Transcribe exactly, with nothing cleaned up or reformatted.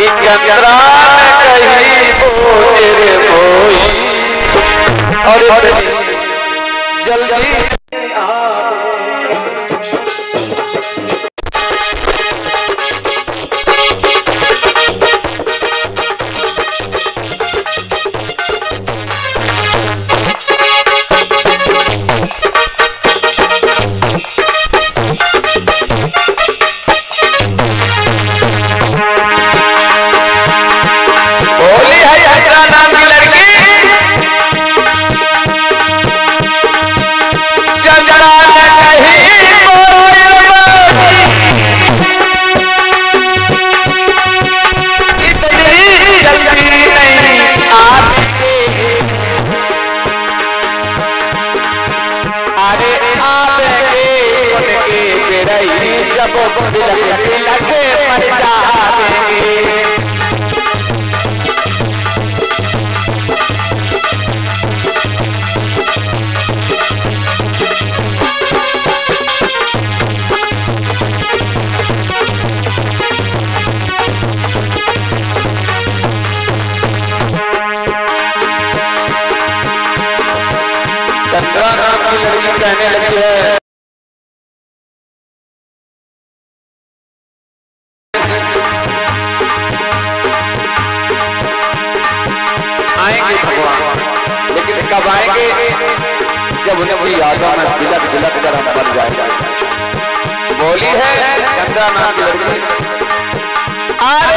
चंद्रा ने कही वो तेरे कोई और जल्दी जब तिलक तिलक मर जाएंगे चंद्रा नाम की लड़की कहने लगी है आएंगे भगवान, लेकिन कब आएंगे? जब उनकी यादों में बिलक बिलक कर हम मर जाएंगे। बोली है चंद्रा नाम की लड़की।